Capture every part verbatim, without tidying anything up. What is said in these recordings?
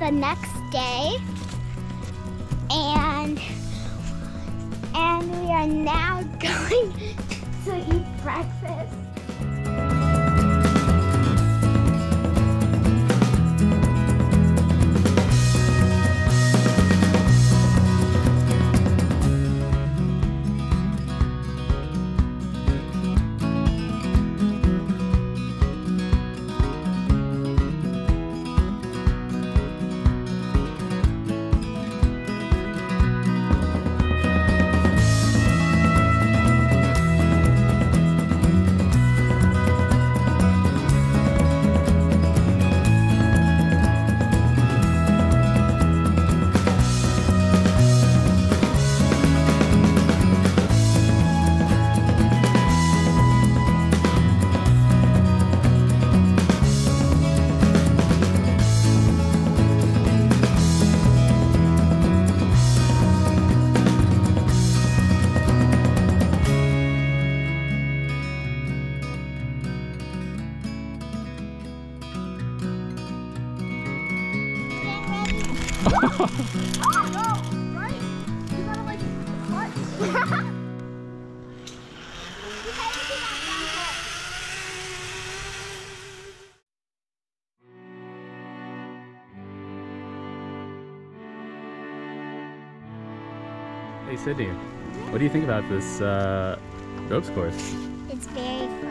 the next day, and and we are now going to eat breakfast. Oh no, right? You gotta like cut. Hey Sydney, what do you think about this uh, ropes course? It's very fun.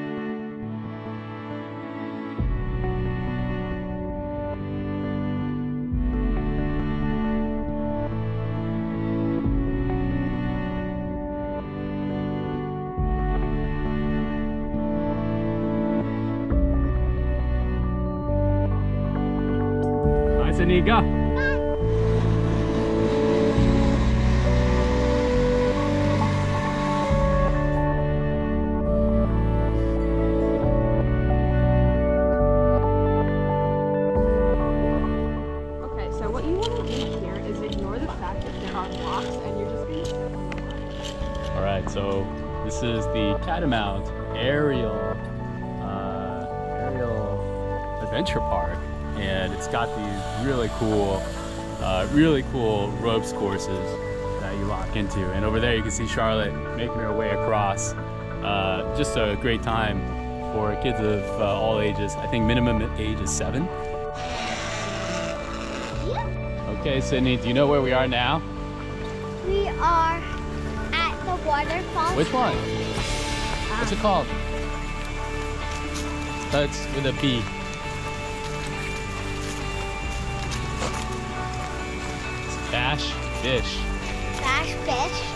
Hi Sydney, go! Alright, so this is the Catamount Aerial uh, Aerial Adventure Park, and it's got these really cool, uh, really cool ropes courses that you lock into. And over there you can see Charlotte making her way across. Uh, just a great time for kids of uh, all ages. I think minimum age is seven. Okay, Sydney, do you know where we are now? We are at the waterfall. Which one? Um, What's it called? Starts with a B. It's Bash Bish. Bash Bish